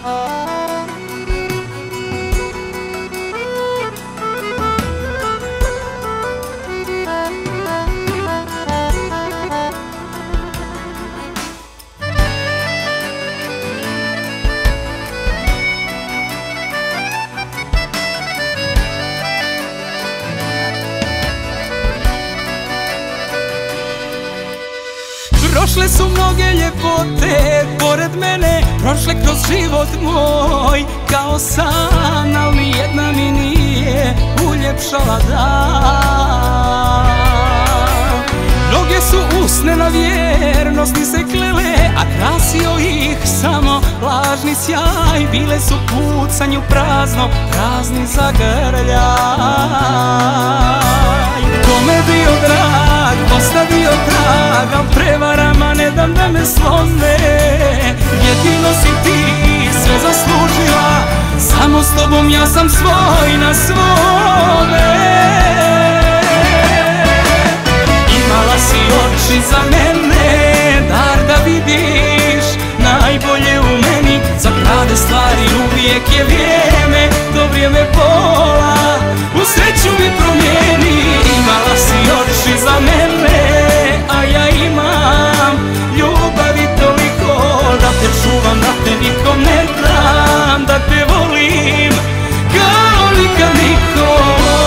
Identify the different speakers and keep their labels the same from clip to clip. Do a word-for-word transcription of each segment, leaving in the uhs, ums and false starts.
Speaker 1: Prošle su mnoge ljepote pored mene, prošle kroz život moj kao san, al nijedna mi nije uljepšala dan. Mnoge su usne na vjernost mi se klele, a krasio ih samo lažni sjaj. Bile su pucanju prazno, prazni zagrljaj. Kome bio drag, ostavio trag, al prevarama ne dam da me slome. Jedino si ti sve zaslužila, samo s tobom ja sam svoj na svome. Imala si oči za mene, dar da vidiš najbolje u meni. Za prave stvari uvijek je vrijeme, to vrijeme pola u sreću mi promijeni. Imala si oči za mene, a ja imam ljubavi toliko da te čuvam, da te nikom ne dam, da te volim kao nikad niko.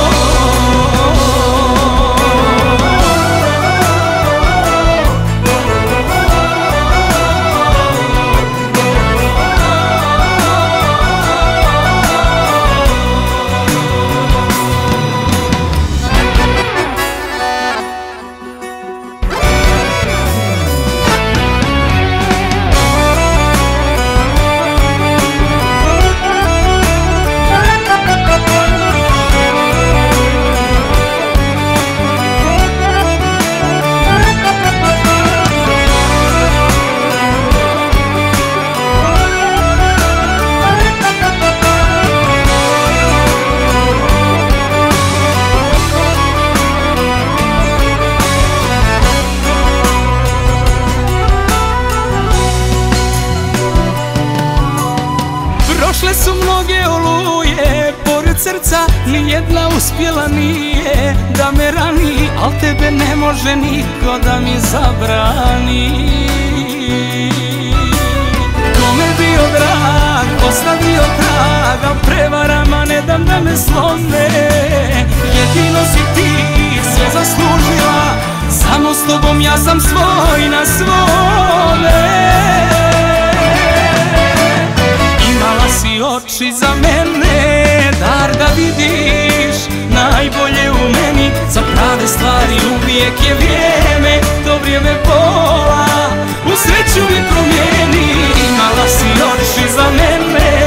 Speaker 1: Prošle su mnoge oluje pored srca, nijedna uspjela nije da me rani, al tebe ne može niko da mi zabrani. Kome bio drag, ostavio trag, al prevarama ne dam da me slome. Jedino si ti sve zaslužila, samo s tobom ja sam svoj na svome. Imala si oči za mene, dar da vidiš najbolje u meni. Za prave stvari uvijek je vrijeme, to vrijeme pola u sreću mi promijeni. Imala si oči za mene,